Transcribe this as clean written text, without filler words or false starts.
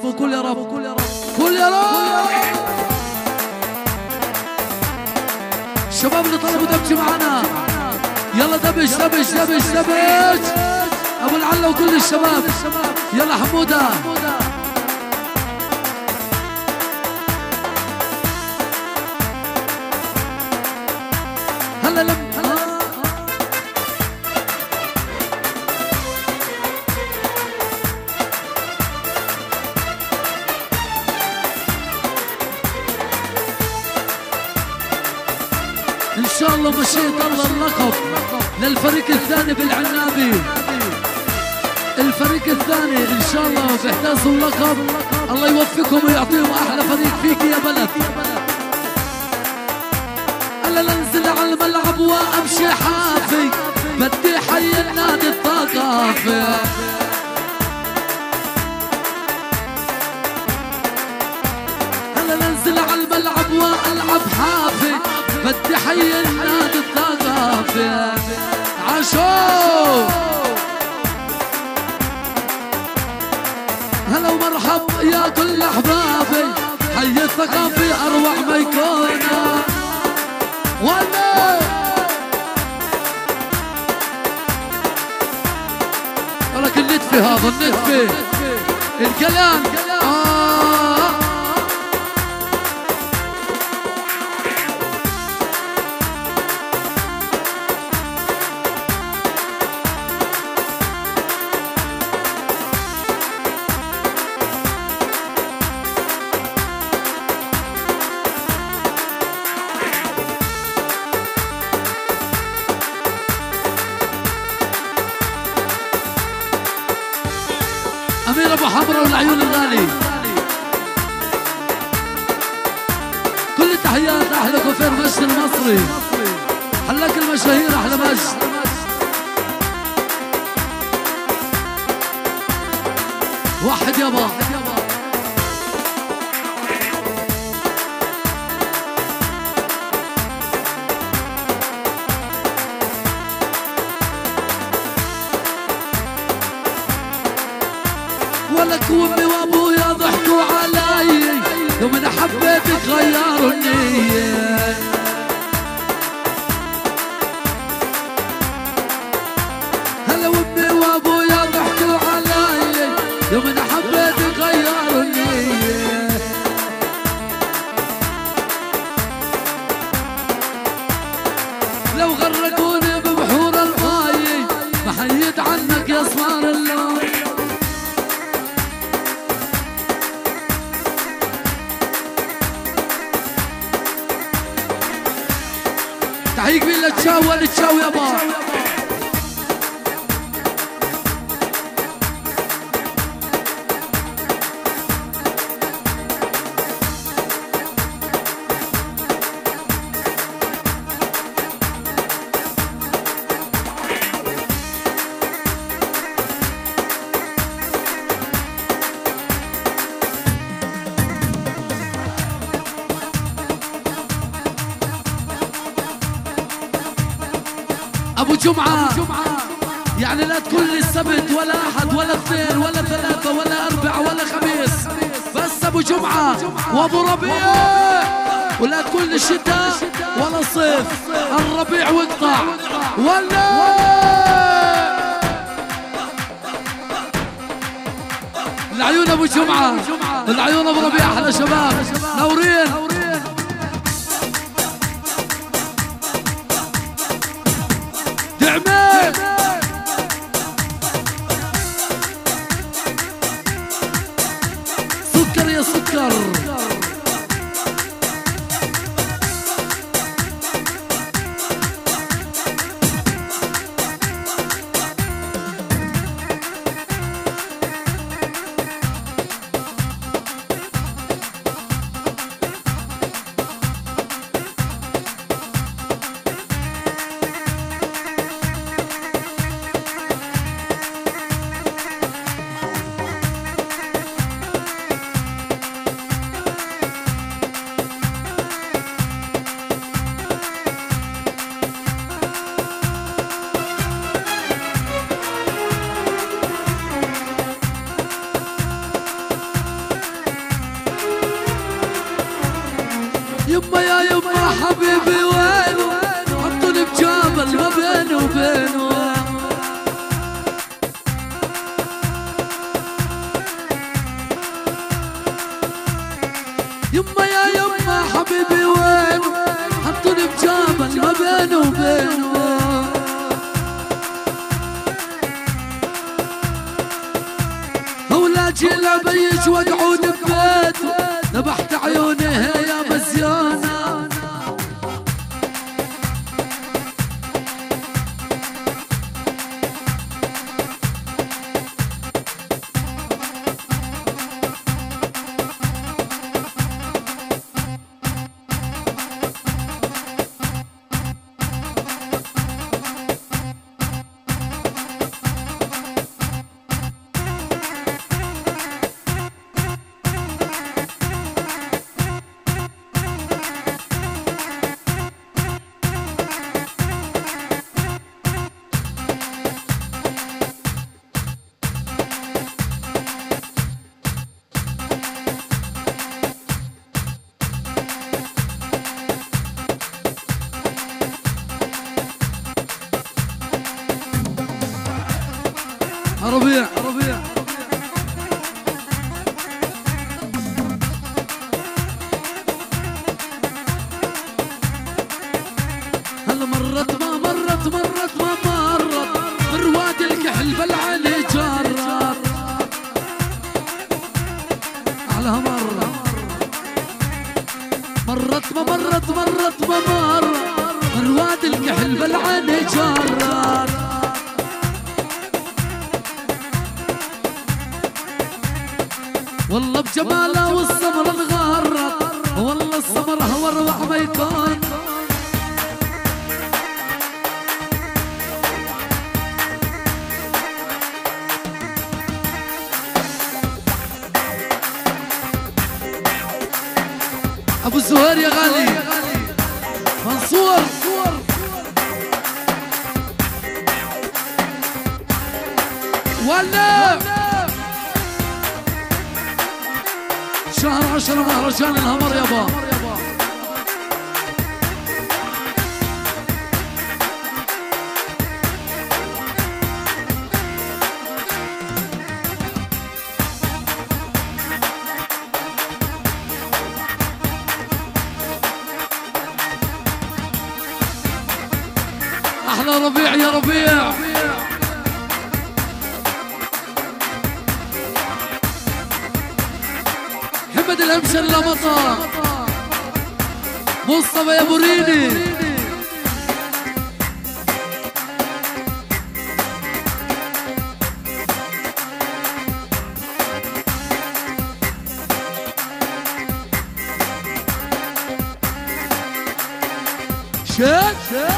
رب وقول يا رب قول يا رب. الشباب اللي طلبوا دبجة معنا يلا دبش دبش دبش دبش. ابو العلا وكل الشباب يلا حمودة. هلا لم ان شاء الله مشيت الله اللقب للفريق الثاني بالعنابي. الفريق الثاني ان شاء الله بيحتازوا اللقب. الله يوفقهم ويعطيهم احلى فريق فيك يا بلد. الا انزل على الملعب وامشي حافي بدي حي النادي الثقافي. الا انزل على الملعب والعب حافي بدي حي النادي الثقافي. عاشو هلا ومرحب يا كل احبابي. حي الثقافي اروع ما يكون. ولا ولكن النتفي هذا النتفي الكلام أمير أبو حمرا والعيون الغالي. كل التحيات أحلى كوفير مجد المصري. حلاك المشاهير أحلى مجد. واحد يابا ولك وامي وابويا ضحكوا علي يوم انا حبيتك غيروا النية. هلا وامي وابويا ضحكوا علي يوم انا حبيتك غيروا النية. لو غرقوني ببحور الماي ما حييت عنك يا صفار اللون. تحية كبيرة لتشاو يابا. أبو جمعة يعني لا تقول لي السبت ولا أحد ولا اثنين ولا ثلاثة ولا أربعة ولا خميس، بس أبو جمعة وأبو ربيع. ولا تقول لي شتاء ولا صيف، الربيع واقطع ولا العيون. أبو جمعة العيون أبو ربيع أحلى شباب نورين. دعمين سكر يا سكر. يما يا يما حبيبي وينه حطوني بجبل ما بيني وبينه يما يا يما حبيبي وينه حطوني بجبل ما بيني وبينه أولادي لا بيج وقعود ببيته ذبحت عيوني يا مزيانة ربيع ربيع هلا مرت ما مرت مرت ما مرت رواد الكحل بالعلي جرت على مرة مرت ما مرت مرت ما مرت رواد الكحل بالعلي جرت والله بجمالها والسمر انغرت والله السمر هو الروح ما يكون ابو الزهير يا غالي منصور ولا شهر 10 مهرجان الهمر يابا احلى ربيع يا ربيع محمد الامشر لمطا مصطفى يا بريني شيخ